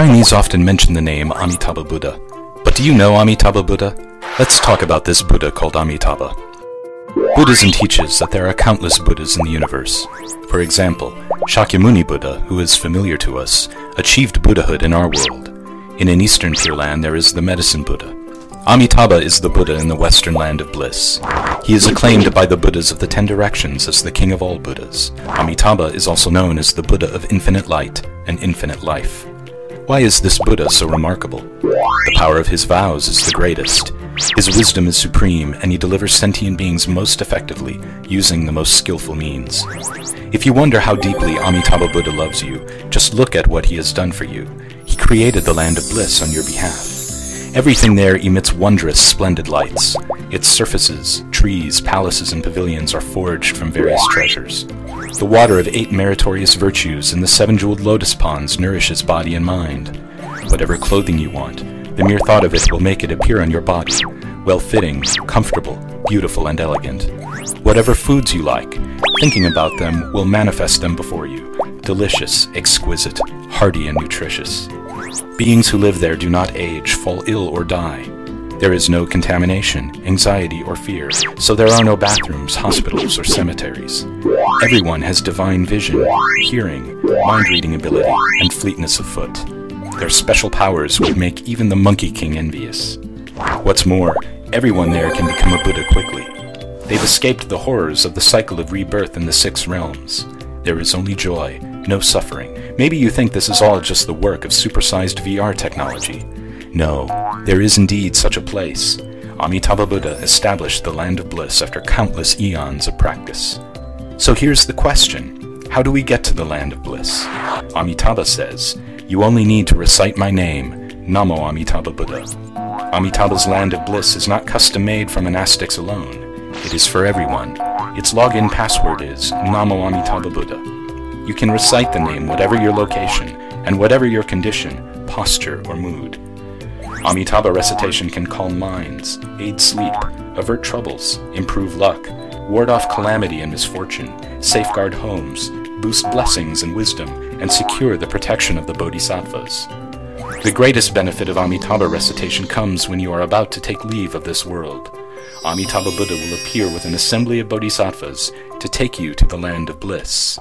Chinese often mention the name Amitabha Buddha. But do you know Amitabha Buddha? Let's talk about this Buddha called Amitabha. Buddhism teaches that there are countless Buddhas in the universe. For example, Shakyamuni Buddha, who is familiar to us, achieved Buddhahood in our world. In an Eastern Pure Land there is the Medicine Buddha. Amitabha is the Buddha in the Western Land of Bliss. He is acclaimed by the Buddhas of the 10 directions as the king of all Buddhas. Amitabha is also known as the Buddha of infinite light and infinite life. Why is this Buddha so remarkable? The power of his vows is the greatest. His wisdom is supreme, and he delivers sentient beings most effectively, using the most skillful means. If you wonder how deeply Amitabha Buddha loves you, just look at what he has done for you. He created the land of bliss on your behalf. Everything there emits wondrous, splendid lights. Its surfaces, trees, palaces, and pavilions are forged from various treasures. The water of 8 meritorious virtues in the 7 jeweled lotus ponds nourishes body and mind. Whatever clothing you want, the mere thought of it will make it appear on your body, well-fitting, comfortable, beautiful, and elegant. Whatever foods you like, thinking about them will manifest them before you, delicious, exquisite, hearty, and nutritious. Beings who live there do not age, fall ill, or die. There is no contamination, anxiety, or fear, so there are no bathrooms, hospitals, or cemeteries. Everyone has divine vision, hearing, mind-reading ability, and fleetness of foot. Their special powers would make even the Monkey King envious. What's more, everyone there can become a Buddha quickly. They've escaped the horrors of the cycle of rebirth in the 6 realms. There is only joy, no suffering. Maybe you think this is all just the work of supersized VR technology. No, there is indeed such a place. Amitabha Buddha established the land of bliss after countless eons of practice. So here's the question: how do we get to the land of bliss? Amitabha says, "You only need to recite my name, Namo Amitabha Buddha." Amitabha's land of bliss is not custom-made for monastics alone. It is for everyone. Its login password is Namo Amitabha Buddha. You can recite the name whatever your location, and whatever your condition, posture, or mood. Amitabha recitation can calm minds, aid sleep, avert troubles, improve luck, ward off calamity and misfortune, safeguard homes, boost blessings and wisdom, and secure the protection of the bodhisattvas. The greatest benefit of Amitabha recitation comes when you are about to take leave of this world. Amitabha Buddha will appear with an assembly of bodhisattvas to take you to the land of bliss.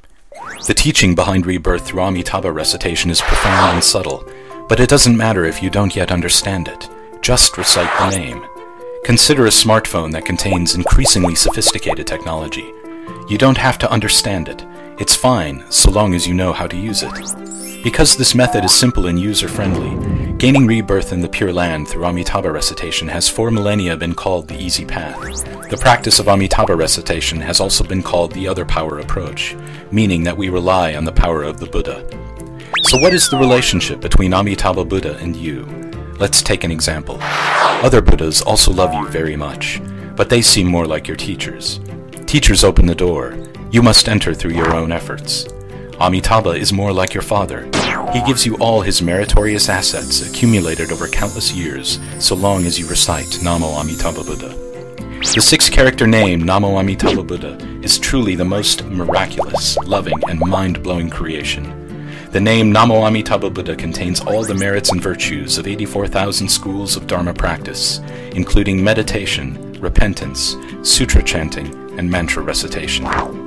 The teaching behind rebirth through Amitabha recitation is profound and subtle, but it doesn't matter if you don't yet understand it. Just recite the name. Consider a smartphone that contains increasingly sophisticated technology. You don't have to understand it. It's fine, so long as you know how to use it. Because this method is simple and user-friendly, gaining rebirth in the Pure Land through Amitabha recitation has for millennia been called the easy path. The practice of Amitabha recitation has also been called the other power approach, meaning that we rely on the power of the Buddha. So what is the relationship between Amitabha Buddha and you? Let's take an example. Other Buddhas also love you very much, but they seem more like your teachers. Teachers open the door. You must enter through your own efforts. Amitabha is more like your father. He gives you all his meritorious assets accumulated over countless years, so long as you recite Namo Amitabha Buddha. The 6-character name Namo Amitabha Buddha is truly the most miraculous, loving, and mind-blowing creation. The name Namo Amitabha Buddha contains all the merits and virtues of 84,000 schools of Dharma practice, including meditation, repentance, sutra chanting, and mantra recitation.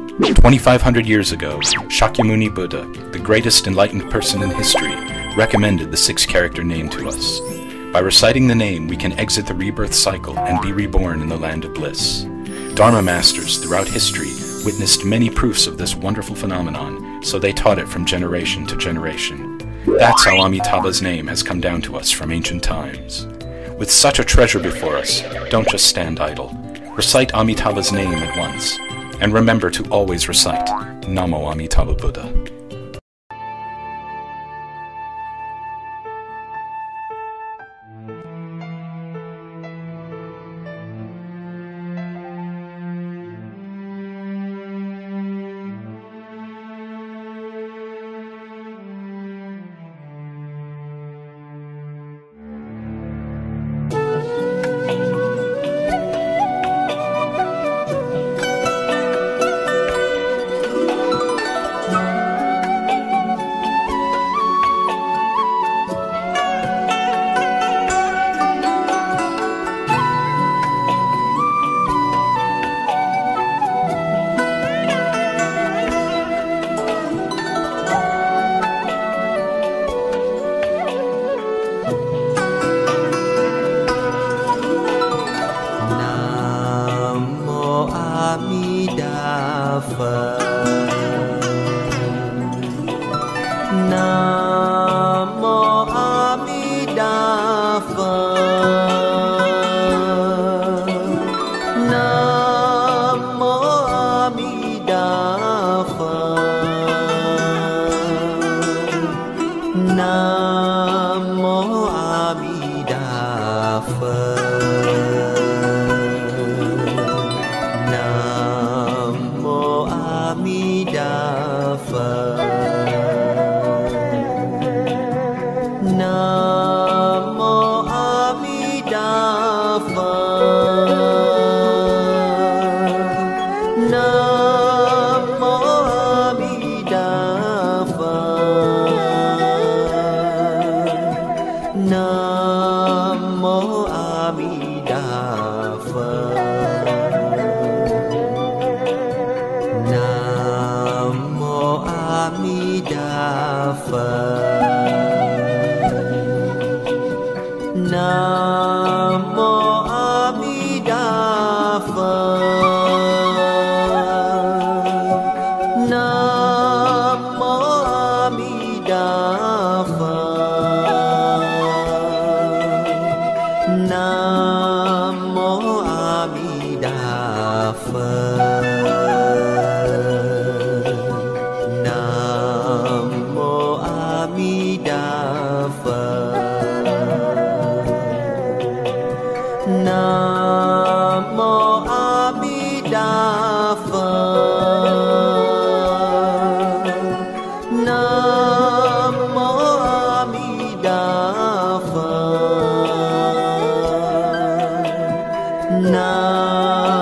2,500 years ago, Shakyamuni Buddha, the greatest enlightened person in history, recommended the 6-character name to us. By reciting the name, we can exit the rebirth cycle and be reborn in the land of bliss. Dharma masters throughout history witnessed many proofs of this wonderful phenomenon, so they taught it from generation to generation. That's how Amitabha's name has come down to us from ancient times. With such a treasure before us, don't just stand idle. Recite Amitabha's name at once. And remember to always recite Namo Amitabha Buddha. Phật. Nam mô A Di Đà Phật. Nam mô A Di Đà Phật. Nam mô A Di Đà Phật. Nam mô A Di Đà Phật. Nam mô A Di Đà Phật. Nam mô A Di Đà Phật. Nam mô A Di Đà Phật. Nam mô A Di Đà Phật. Nam mô A Di Đà Phật. Nam mô A Di Đà Phật. Nam mô A Di Đà Phật. Nam mô A Di Đà Phật. Nam mô A Di Đà Phật. Nam mô A Di Đà Phật. Nam